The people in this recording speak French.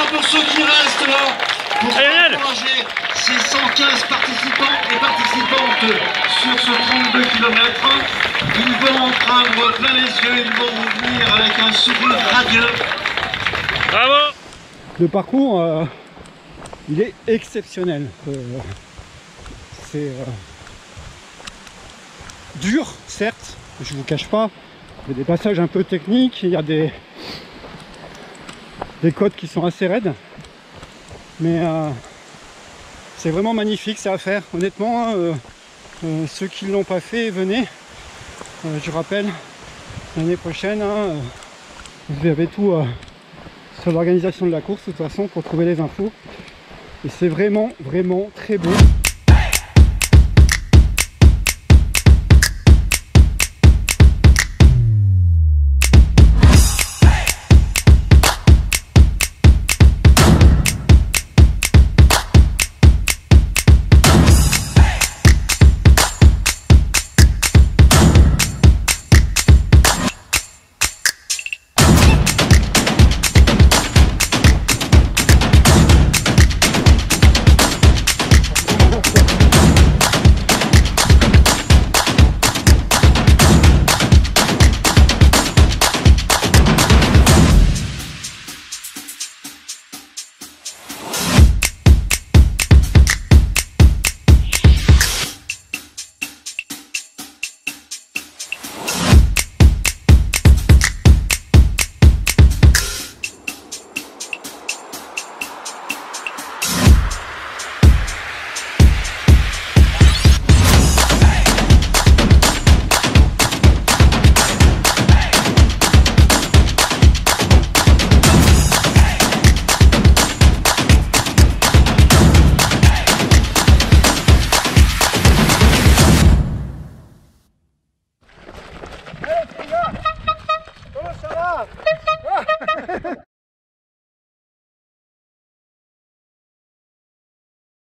pour ceux qui restent là, pour encourager ces 115 participants et participantes sur ce 32 km. Ils vont en prendre plein les yeux, ils vont revenir avec un sourire radieux. Bravo! Le parcours, il est exceptionnel. C'est dur, certes, je vous cache pas. Il y a des passages un peu techniques, il y a des côtes qui sont assez raides. Mais c'est vraiment magnifique, ça à faire. Honnêtement, ceux qui ne l'ont pas fait, venez. Je rappelle, l'année prochaine, vous avez tout sur l'organisation de la course, de toute façon, pour trouver les infos. Et c'est vraiment, vraiment très beau.